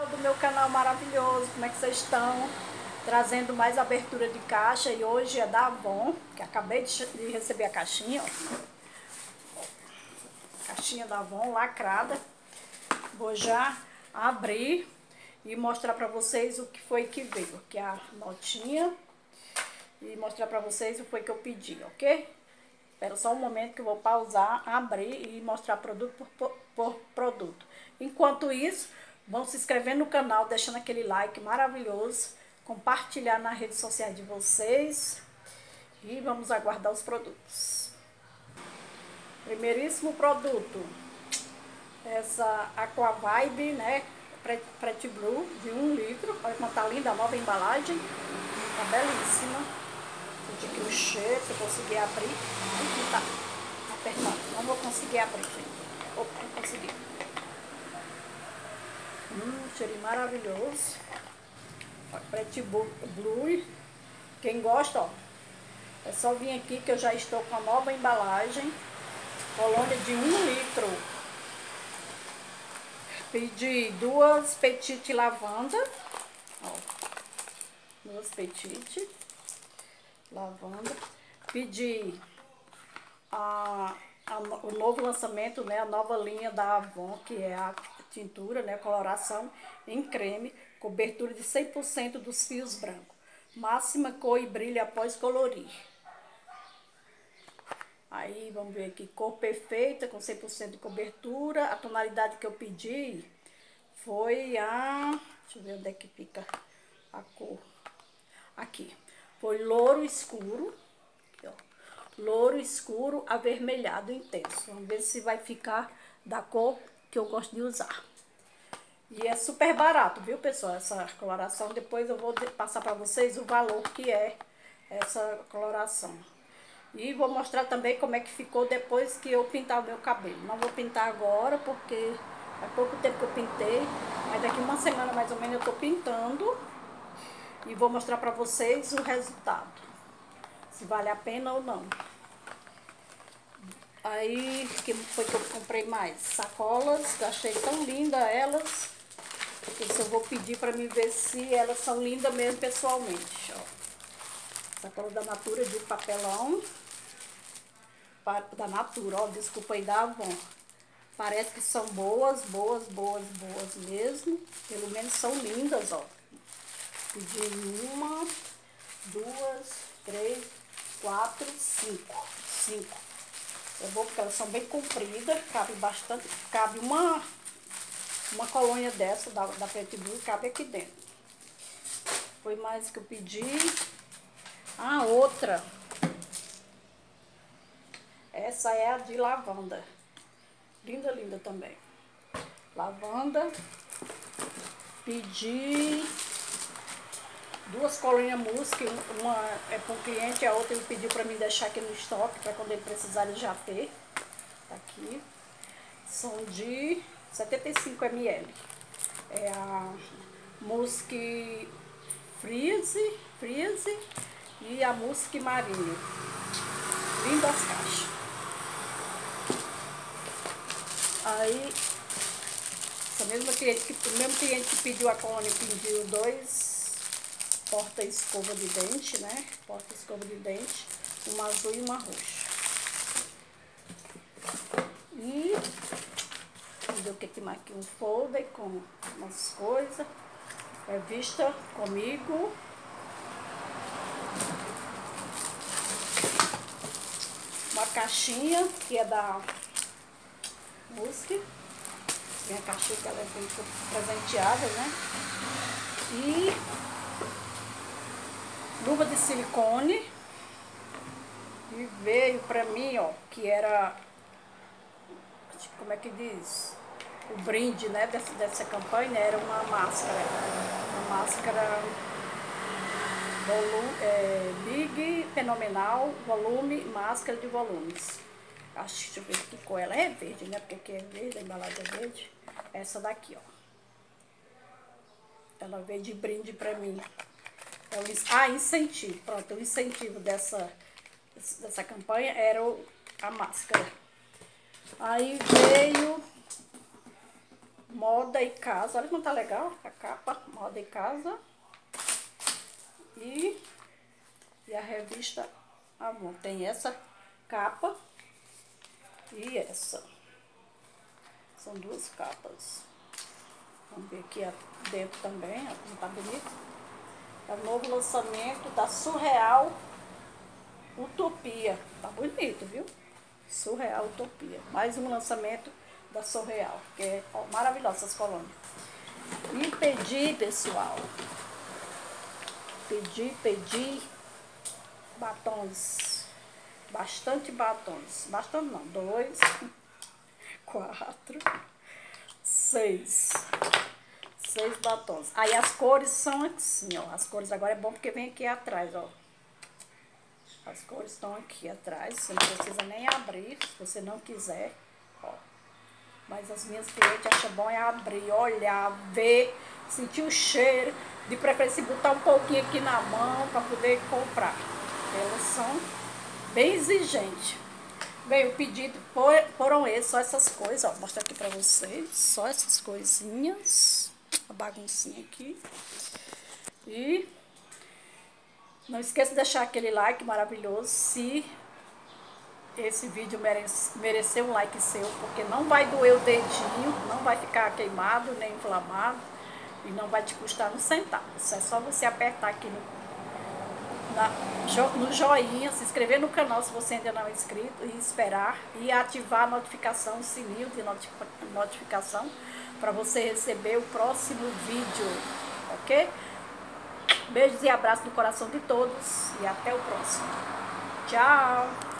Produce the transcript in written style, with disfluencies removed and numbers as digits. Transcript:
Do meu canal maravilhoso, como é que vocês estão? Trazendo mais abertura de caixa e hoje é da Avon, que acabei de receber a caixinha, ó. Caixinha da Avon lacrada. Vou já abrir e mostrar pra vocês o que foi que veio, que é a notinha, e mostrar pra vocês o que foi que eu pedi, ok? Espera só um momento que eu vou pausar, abrir e mostrar produto por produto. Enquanto isso, vão se inscrever no canal, deixando aquele like maravilhoso, compartilhar nas redes sociais de vocês e vamos aguardar os produtos. Primeiríssimo produto, essa Aqua Vibe, né, Pretty Blue, de 1 litro. Olha como tá linda a nova embalagem, tá belíssima. De crochê, se eu conseguir abrir. Aqui tá apertado, não vou conseguir abrir, gente. Opa, não consegui. Cheirinho maravilhoso. Pretty Blue. Quem gosta, ó, é só vir aqui que eu já estou com a nova embalagem. Colônia de 1 litro. Pedi 2 Petite Lavanda. Ó, 2 Petite Lavanda. Pedi o novo lançamento, né, a nova linha da Avon, que é a tintura, né, coloração em creme, cobertura de 100% dos fios brancos, máxima cor e brilho após colorir. Aí vamos ver aqui, cor perfeita com 100% de cobertura. A tonalidade que eu pedi foi a, deixa eu ver onde é que fica a cor, aqui, foi louro escuro, aqui, ó. Louro escuro avermelhado intenso. Vamos ver se vai ficar da cor que eu gosto de usar. E é super barato, viu, pessoal, essa coloração. Depois eu vou passar para vocês o valor que é essa coloração. E vou mostrar também como é que ficou depois que eu pintar o meu cabelo. Não vou pintar agora porque há pouco tempo que eu pintei, mas daqui uma semana mais ou menos eu tô pintando. E vou mostrar para vocês o resultado, se vale a pena ou não. Aí, que foi que eu comprei mais? Sacolas, que achei tão linda elas. Isso eu vou pedir para me ver se elas são lindas mesmo pessoalmente, ó. Sacolas da Natura de papelão. Da Natura, ó, desculpa aí, da Avon. Parece que são boas mesmo. Pelo menos são lindas, ó. Pedi 1, 2, 3, 4, 5. 5. É bom porque elas são bem compridas, cabe bastante, cabe uma colônia dessa da Pretty Blue, cabe aqui dentro. Foi mais que eu pedi. Ah, outra. Essa é a de lavanda. Linda, linda também. Lavanda. Pedi 2 colônias Musk, uma é para um cliente, a outra ele pediu para mim deixar aqui no estoque, para quando ele precisar ele já ter. Tá aqui. São de 75 ml. É a Musk Freeze e a Musk Marinho. Lindas caixas. Aí, essa mesma cliente, o mesmo cliente que pediu a colônia pediu 2 porta-escova de dente, né? Porta-escova de dente, uma azul e uma roxa. E vamos ver o que mais aqui, um folder com umas coisas. Vista comigo. Uma caixinha que é da Musk. Tem a caixinha que ela é bem presenteada, né? E luva de silicone. E veio pra mim, ó, que era, como é que diz? O brinde, né, dessa campanha era uma máscara. Uma máscara Big Fenomenal Volume, máscara de volumes. Acho, deixa eu ver que cor ela é, verde, né? Porque aqui é verde, a embalagem é verde. Essa daqui, ó. Ela veio de brinde pra mim. Incentivo. Pronto, o incentivo dessa campanha era Moda e Casa. Olha como tá legal a capa, Moda e Casa. E a revista Amor. Tem essa capa e essa. São duas capas. Vamos ver aqui dentro também, ó, como tá bonito. É o novo lançamento da Surreal Utopia. Tá bonito, viu? Surreal Utopia. Mais um lançamento da Surreal, que é maravilhosa essas colônias. E pedi, pessoal. Pedi batons. Bastante batons. Bastante não. 2, 4, 6. 6 batons. Aí as cores são assim, ó. As cores agora é bom porque vem aqui atrás, ó. As cores estão aqui atrás. Você não precisa nem abrir, se você não quiser, ó. Mas as minhas clientes acham bom é abrir, olhar, ver, sentir o cheiro. De preferência botar um pouquinho aqui na mão para poder comprar. Elas são bem exigentes. Bem, o pedido foram esses, só essas coisas, ó. Vou mostrar aqui pra vocês. Só essas coisinhas. A baguncinha aqui. E não esqueça de deixar aquele like maravilhoso se esse vídeo merecer um like seu, porque não vai doer o dedinho, não vai ficar queimado nem inflamado e não vai te custar um centavo. Isso é só você apertar aqui no joinha, se inscrever no canal se você ainda não é inscrito e esperar e ativar a notificação, o sininho de notificação para você receber o próximo vídeo, ok? Beijos e abraços no coração de todos e até o próximo. Tchau!